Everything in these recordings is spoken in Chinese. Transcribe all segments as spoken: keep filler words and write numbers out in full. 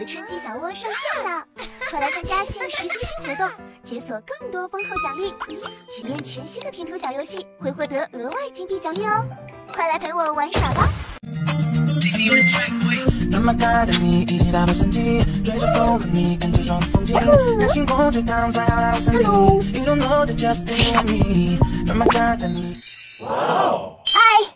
春季小窝上线了，快来参加限时星星活动，解锁更多丰厚奖励。体验全新的拼图小游戏，会获得额外金币奖励哦！快来陪我玩耍吧！专门带着你一起打破神迹，追着风和你跟着撞风景，让星空就当最好的森林。You don't know that just you and me， 专门带着你。哇！嗨。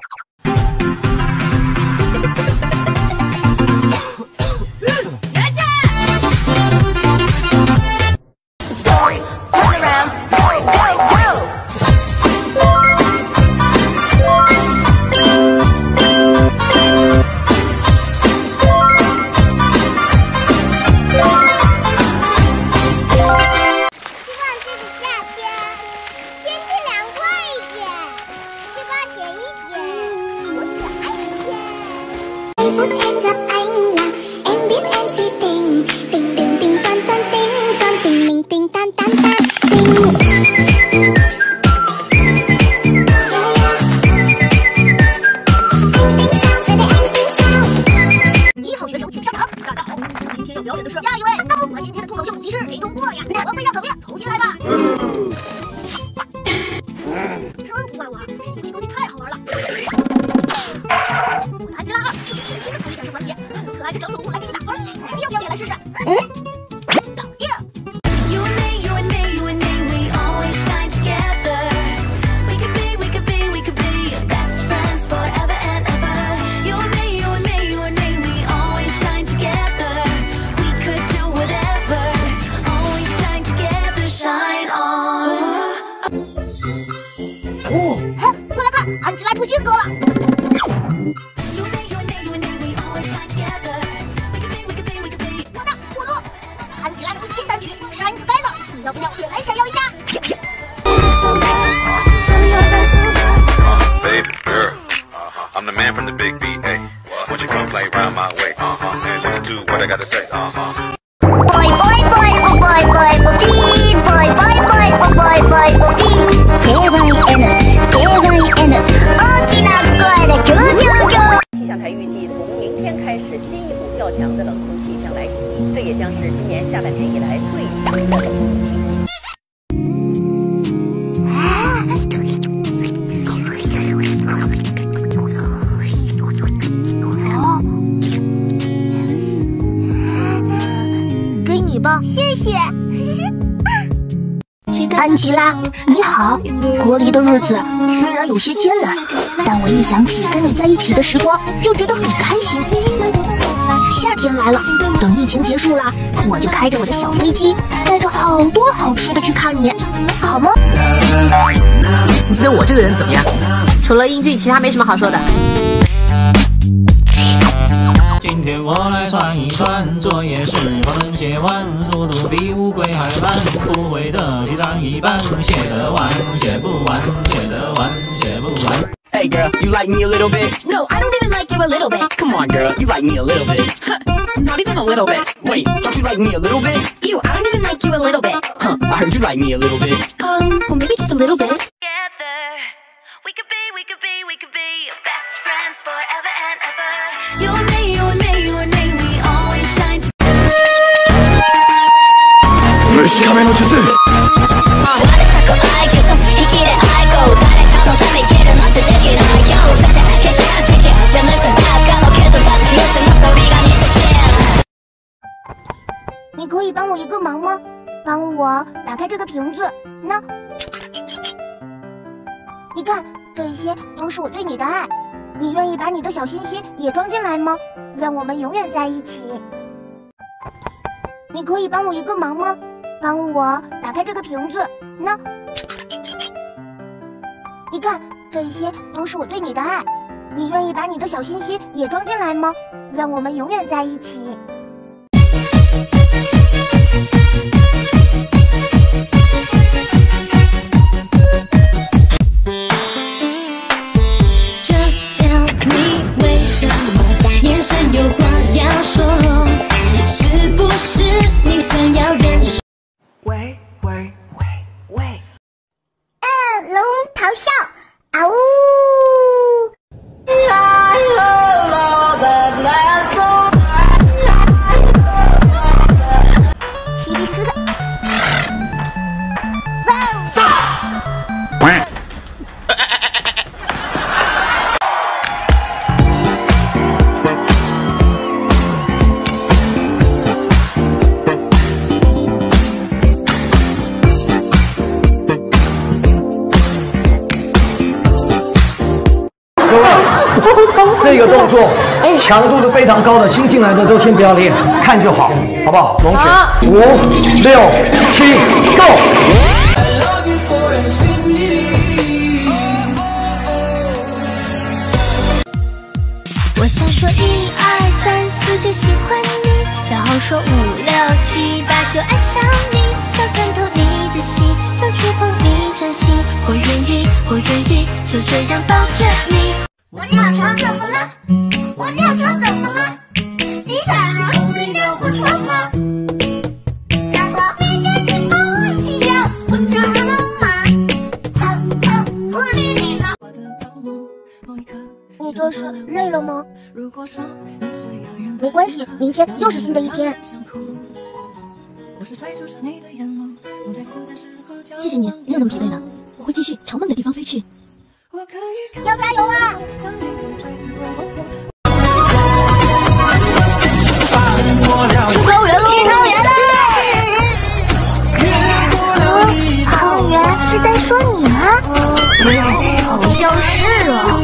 表演的是下一位，我今天的脱口秀提示没通过呀，我非常肯定，重新来吧。真不怪我，是游戏东西太好玩了。我的安吉拉二就是全新的才艺展示环节，还有可爱的小宠物来给你打分，你要不要也来试试？嗯，搞定。 安吉拉出新歌了！我的我的，安吉拉的最新单曲《Shine Together》，你要不要也来闪耀一下 ？Baby girl, uh-huh. I'm the man from the big B A. Won't you come play round my way? Uh-huh. And listen to what I gotta say. Uh-huh. Boy, boy, boy, oh boy, boy, oh bee, boy, boy, boy, oh boy, boy, oh bee. K Y N, K Y N, 大きな声でキューキューキュー。 气象台预计，从明天开始，新一股较强的冷空气将来袭，这也将是今年下半年以来最强的冷空气。 谢谢， 安吉拉，你好。隔离的日子虽然有些艰难，但我一想起跟你在一起的时光，就觉得很开心。夏天来了，等疫情结束了，我就开着我的小飞机，带着好多好吃的去看你，好吗？ 你觉得我这个人怎么样？除了英俊，其他没什么好说的。 今天我来算一算，作业是否能写完，速度比乌龟还慢，不会的题占一半，写得完，写不完，写得完，写不完。Hey girl, you like me a little bit? No, I don't even like you a little bit. Come on, girl, you like me a little bit. Not even a little bit. Wait, don't you like me a little bit? You, I don't even like you a little bit. Huh, I heard you like me a little bit. Um, well maybe just a little bit. Together, we could be, we could be, we could be best friends forever and ever. You and me, you and me, you and me, we always shine together. 虫亀の術。 你可以帮我一个忙吗？帮我打开这个瓶子。那，你看，这些都是我对你的爱。你愿意把你的小心心也装进来吗？让我们永远在一起。你可以帮我一个忙吗？帮我打开这个瓶子。那，你看，这些都是我对你的爱。你愿意把你的小心心也装进来吗？让我们永远在一起。 Just tell me 为什么眼神有话要说，是不是你想要认识？ 喂喂喂喂！ 恶龙咆哮，啊呜！ I love all the last song. 动作强度是非常高的，新进来的都先不要练，看就好，好不好？龙拳，五、六、七 ，Go！ 我想说一二三四就喜欢你，然后说五六七八就爱上你，想参透你的心，想触碰你真心，我愿意，我愿意，就这样抱着你。 我尿床怎么了？我尿床怎么了？你傻了？你尿过床吗？难道每天跟我一样，我长了吗？偷偷不理你了。 你这是累了吗？没关系，明天又是新的一天。谢谢你，没有那么疲惫了，我会继续朝梦的地方飞去。 要加油啊！去桃园喽！去桃园喽！桃园是在说你吗？好像是啊。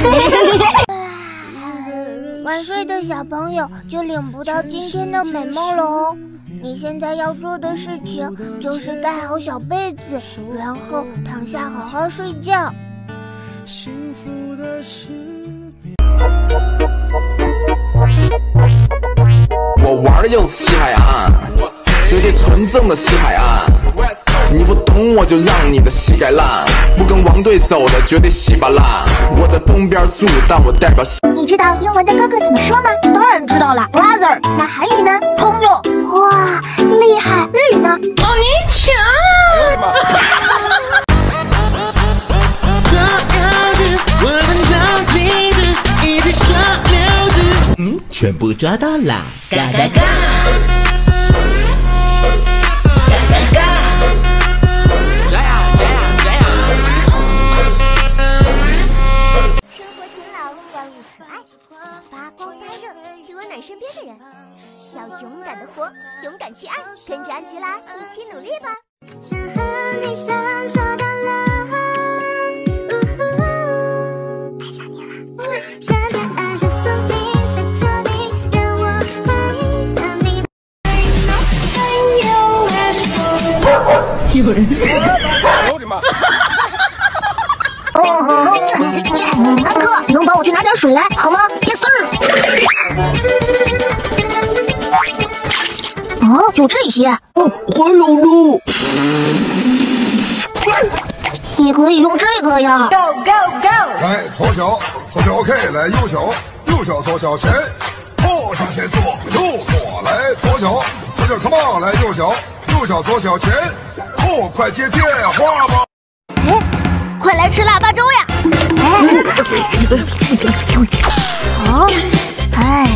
晚睡的小朋友就领不到今天的美梦了哦。你现在要做的事情就是盖好小被子，然后躺下好好睡觉。 我玩的就是西海岸，绝对纯正的西海岸。你不懂我就让你的膝盖烂，不跟王队走的绝对稀巴烂。我在东边住，但我代表西。 你知道英文的哥哥怎么说吗？当然知道了 ，brother。那韩语呢？朋友。哇，厉害！日语呢？哦，你强！ 嗯，全部抓到啦！嘎嘎嘎！嘎嘎嘎！这样这样这样。 生活勤劳，万物可爱，发光发热，去温暖身边的人。要勇敢的活，勇敢去爱，跟着安吉拉一起努力吧。想和你享受到了。 有人！ 我的妈！ 安哥，能帮我去拿点水来好吗 ？Yes sir。哦，有这些。哦，还有呢。你可以用这个呀。 Go go go！ 来，左脚，左脚 OK， 来右脚，右脚左脚前，后向前左，右左，来左脚，左脚 come on， 来右脚，右脚左脚前。哦，快接电话吧！ 哎，快来吃腊八粥呀！哎，好，哎，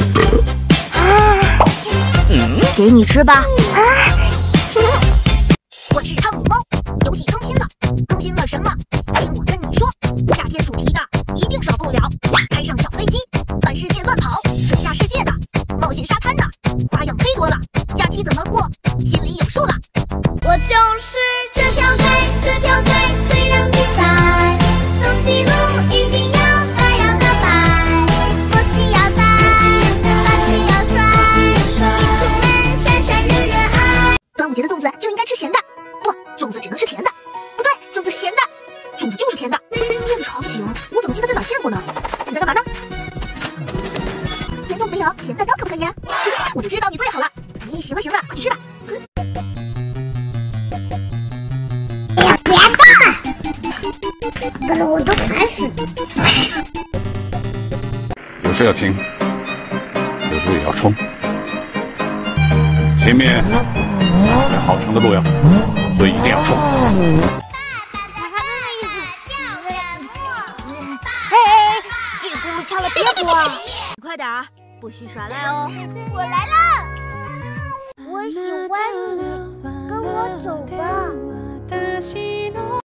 嗯，给你吃吧。啊，我是汤姆猫，游戏更新了，更新了什么？听我跟你说，夏天主题的一定少不了，开上小飞机，满世界乱跑，水下世界的，冒险沙滩的，花样忒多了，假期怎么过，心里有数了。 我就是这条队，这条队最让比赛，走起路一定要带要打败，国旗要带，发旗要甩，一出门闪闪人人爱。 端午节的粽子就应该吃咸的，不，粽子只能吃甜的，不对，粽子是咸的，粽子就是甜的。这个场景我怎么记得在哪儿见过呢？你在干嘛呢？甜粽子没有，甜蛋糕可不可以啊？我就知道你最好了。哎，行了行了，快去吃吧。 哎呀，别动了！搞得我都烦死了。 有时要轻，有时也要冲。前面有好长的路要走，所以一定要冲。 嘿嘿，这轱辘敲了别播， 你快点儿，不许耍赖哦！ 我来了。 我喜欢你，跟我走吧。